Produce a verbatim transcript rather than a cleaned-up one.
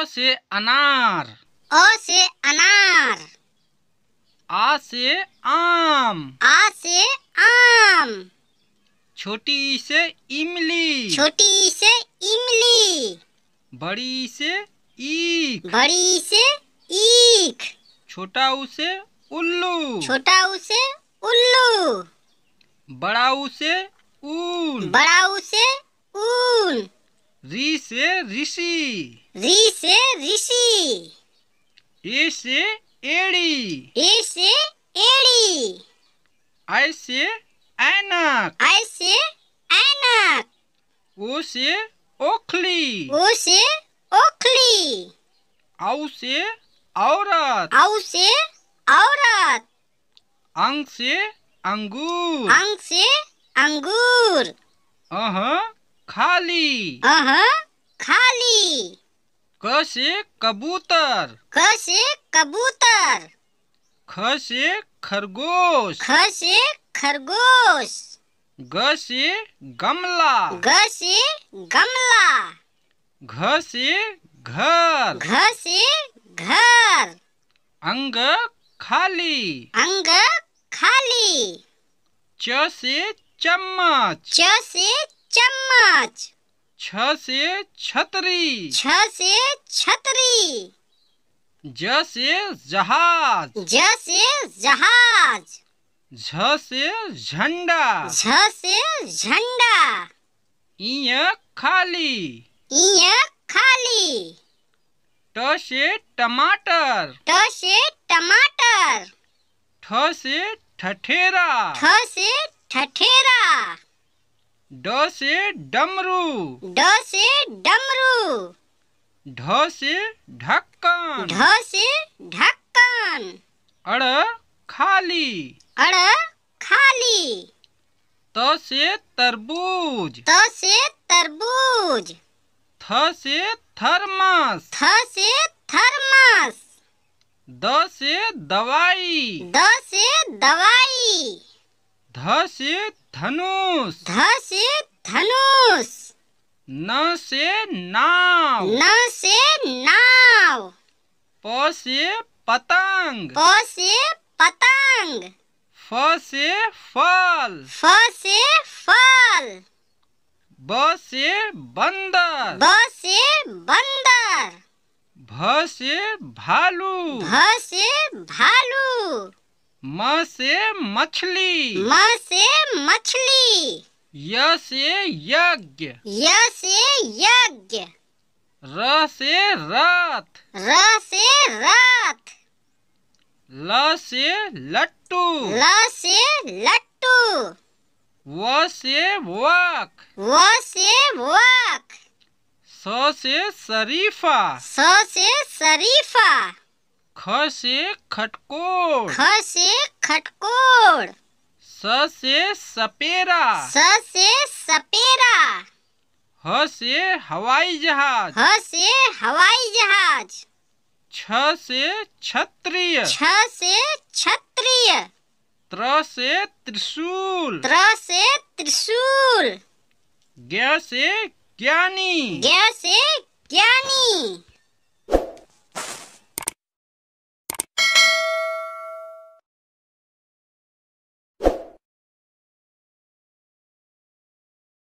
से अनार। अ से अनार। आ से आम। आ से आम। छोटी ई से इमली। छोटी ई से इमली। बड़ी ई से ईख। बड़ी ई से ईख। छोटा ऊ से उल्लू। छोटा ऊ से उल्लू। बड़ा ऊ से ऊन। बड़ा ऊ से ऊन। री से ऋषि। री से ऋषि। ए से एड़ी। ए से एड़ी। आई से ऐनक। आई से ऐनक। ओ से ओखली। ओ से ओखली। औ से औरत। औ से औरत। अंग से अंगूर। अंग से अंगूर। अह खाली। अह खाली। क से कबूतर। क से कबूतर। ख से खरगोश। ख से खरगोश। ग से गमला। ग से गमला। घ से घर। घ से घर। अंग खाली। अंग खाली। च से चम्मच। च से चम्मच। छ से छतरी। छ से छतरी। ज से जहाज। ज से जहाज। झ से झंडा। झ से झंडा। इय खाली। इय खाली। ट से टमाटर। ट से टमाटर। ठ से ठठेरा। ठ से ठठेरा। ड से डमरू। ड से डमरू। ढ से ढक्कन। ढ से ढक्कन। अड़ खाली। अड़ खाली। त से तरबूज। त से तरबूज। थ से थरमस। थ से थरमस। द से दवाई। द से दवाई। ध से धनुष। ध से धनुष। न से नाव। न से नाव। प से पतंग। प से पतंग। फ से फल। फ से फल। ब से बंदर। ब से बंदर। भ से भालू। भ से भालू। म से मछली। म से मछली। य से यज्ञ। य से यज्ञ। र से रथ। र से रथ। ल से लट्टू। ल से लट्टू। व से वक। व से वक। स से शरीफा। स से शरीफा। ख से खटकोड़। ख से खटकोड़। स से सपेरा। स से सपेरा। ह से हवाई जहाज। ह से हवाई जहाज। छ से क्षत्रिय। छ से क्षत्रिय। त्र से त्रिशूल। त्र से त्रिशूल। ज्ञ से ज्ञानी। ज्ञ से ज्ञानी।